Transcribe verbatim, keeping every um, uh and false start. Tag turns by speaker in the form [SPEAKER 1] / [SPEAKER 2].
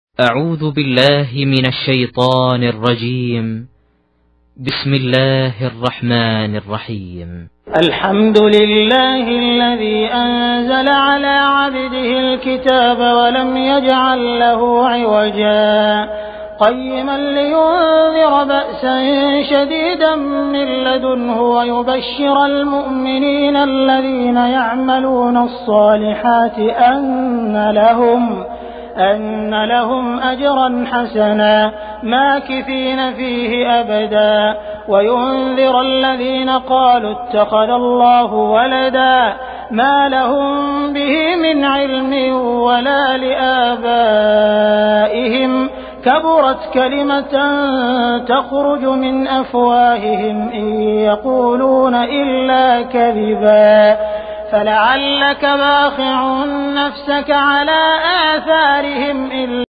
[SPEAKER 1] أعوذ بالله من الشيطان الرجيم. بسم الله الرحمن الرحيم.
[SPEAKER 2] الحمد لله الذي أنزل على عبده الكتاب ولم يجعل له عوجا قيما لينذر بأسا شديدا من لدنه ويبشر المؤمنين الذين يعملون الصالحات أن لهم أن لهم أجرا حسنا ماكثين فيه أبدا وينذر الذين قالوا اتخذ الله ولدا ما لهم به من علم ولا لآبائهم كبرت كلمة تخرج من أفواههم إن يقولون إلا كذبا فلعلك باخع نفسك على آثارهم إن